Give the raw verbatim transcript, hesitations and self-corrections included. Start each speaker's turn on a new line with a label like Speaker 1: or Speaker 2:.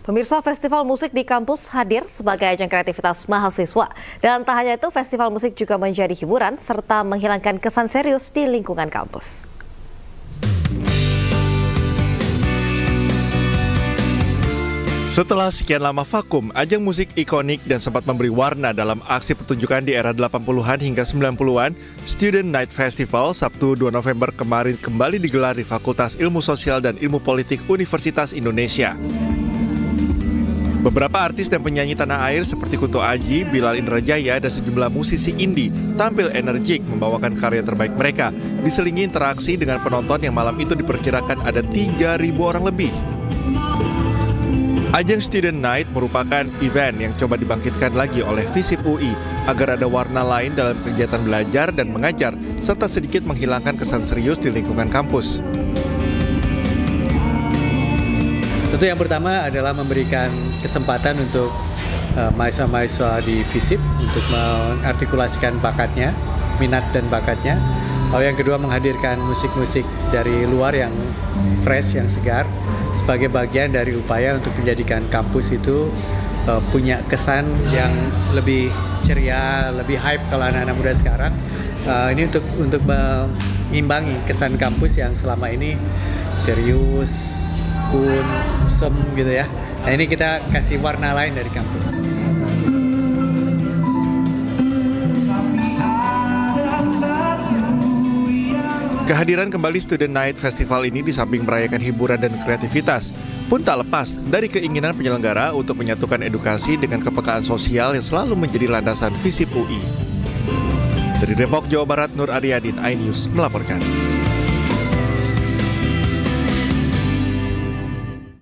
Speaker 1: Pemirsa, festival musik di kampus hadir sebagai ajang kreativitas mahasiswa. Dan tak hanya itu, festival musik juga menjadi hiburan serta menghilangkan kesan serius di lingkungan kampus.
Speaker 2: Setelah sekian lama vakum, ajang musik ikonik dan sempat memberi warna dalam aksi pertunjukan di era delapan puluhan hingga sembilan puluhan, Student Night Festival Sabtu dua November kemarin kembali digelar di Fakultas Ilmu Sosial dan Ilmu Politik Universitas Indonesia. Beberapa artis dan penyanyi tanah air seperti Kunto Aji, Bilal Indrajaya, dan sejumlah musisi indie tampil energik membawakan karya terbaik mereka, diselingi interaksi dengan penonton yang malam itu diperkirakan ada tiga ribu orang lebih. Ajang Student Night merupakan event yang coba dibangkitkan lagi oleh FISIP U I agar ada warna lain dalam kegiatan belajar dan mengajar, serta sedikit menghilangkan kesan serius di lingkungan kampus.
Speaker 3: Tentu yang pertama adalah memberikan kesempatan untuk uh, mahasiswa-mahasiswa di FISIP untuk mengartikulasikan bakatnya, minat dan bakatnya. Lalu yang kedua, menghadirkan musik-musik dari luar yang fresh, yang segar, sebagai bagian dari upaya untuk menjadikan kampus itu uh, punya kesan yang lebih ceria, lebih hype kalau anak-anak muda sekarang. Uh, ini untuk untuk mengimbangi kesan kampus yang selama ini serius, kun, sem gitu ya. Nah, ini kita kasih warna lain dari kampus.
Speaker 2: Kehadiran kembali Student Night Festival ini di samping merayakan hiburan dan kreativitas, pun tak lepas dari keinginan penyelenggara untuk menyatukan edukasi dengan kepekaan sosial yang selalu menjadi landasan FISIP U I. Dari Depok, Jawa Barat, Nur Aryadin, iNews melaporkan.